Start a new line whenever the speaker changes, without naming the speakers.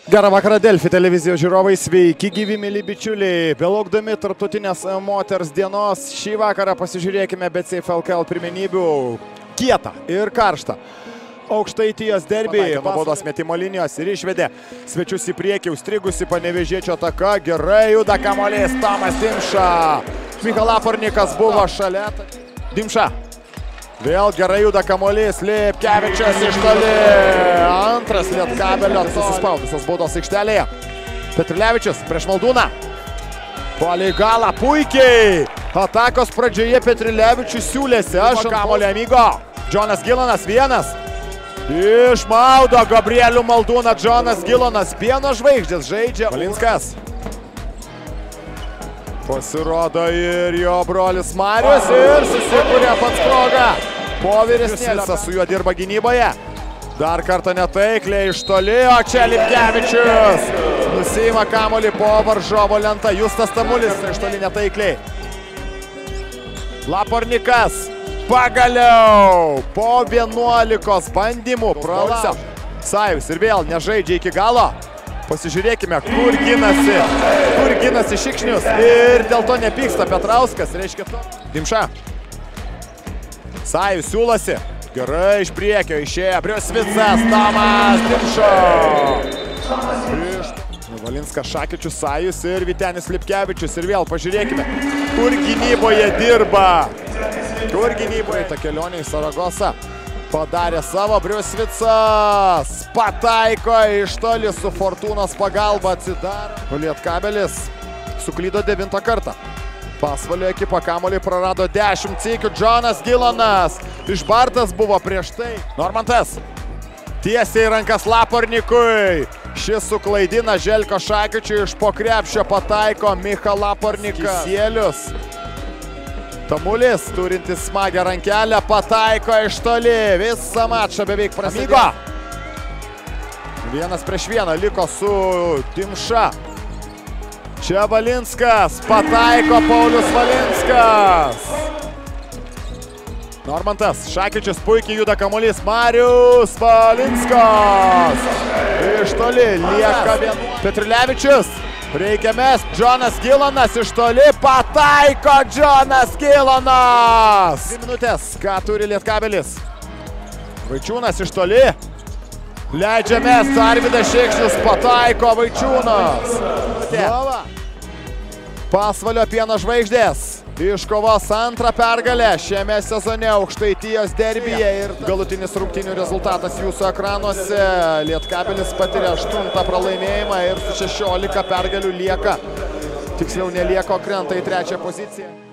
Gerą vakarą Delfi televizijos žiūrovai, sveiki gyvi mili bičiuliai. Belaukdami tarptautinės moters dienos, šį vakarą pasižiūrėkime BCF LKL pirmenybių kietą ir karštą. Aukštaitijos derbį nuo baudos metimo linijos ir išvedė svečius į priekį, užstrigusi Panevėžiečio ataka, gerai juda kamuolys Tomas Dimša. Michal Lapornikas buvo šalia. Dimša. Vėl gerai juda kamuolys, Lipkevičius iš toli. Antras Lietkabelio susispaudusios baudos aikštelėje. Petrilevičius prieš Maldūną. Puolė į galą, puikiai. Atakos pradžioje Petrilevičius siūlėsi. Aš kamuolį amigo. Džonas Gilonas vienas. Išmaudo Gabrielių Maldūną Džonas Gilonas. Pieno žvaigždės žaidžia. Valinskas. Pasirodo ir jo brolis Marius ir susikūrė pats progą. Po vyresnėlio su juo dirba gynyboje. Dar kartą netaikliai iš toli, o čia Lipkevičius. Nusiima kamuolį po varžovo lentą. Justas Tamulis iš toli netaikliai. Lapornikas. Pagaliau po 11 bandymų pralaužė. Sajus ir vėl nežaidžia iki galo. Pasižiūrėkime, kur ginasi Šikšnius ir dėl to nepyksta Petrauskas, reiškia to. Dimša. Sajus siūlosi, gerai iš priekio išėjo, Briusvicas, Tomas Dimša. Valinskas, Šakičius, Sajus ir Vytenis Lipkevičius ir vėl pažiūrėkime, kur gynyboje dirba. Kur gynyboje ta kelionė į Saragosą. Padarė savo, Briusvicas pataiko iš toli su Fortūnos pagalba atsidaro. Lietkabelis suklydo 9 kartą. Pasvalio ekipa kamuolį prarado 10 sykių. Džonas Gilonas išbartas buvo prieš tai. Normantas tiesiai rankas Lapornikui. Šis suklaidina Želko Šakičiui iš po krepšio pataiko Michal Lapornikas. Kisielius. Tamulis, turintis smagę rankelę, pataiko iš toli. Visą mačą beveik prasidėjo. Vienas prieš vieną liko su Dimša. Čia Valinskas, pataiko Paulius Valinskas. Normantas, Šakičius puikiai juda kamuolys, Marius Valinskas. Iš toli lieka Petrilevičius. Reikia mest, Džonas Gilonas iš toli, pataiko Džonas Gilonas. 2 minutės, ką turi Lietkabelis. Vaičiūnas iš toli, leidžia mest, Arvydas Šikšnius, pataiko Vaičiūnas. Pasvalio pieno žvaigždės iškovos antrą pergalę šiame sezone Aukštaitijos derbyje ir galutinis rungtynių rezultatas jūsų ekranuose. Lietkabelis patiria 8 pralaimėjimą ir su 16 pergalių lieka, tiksliau nelieka, krenta į 3 poziciją.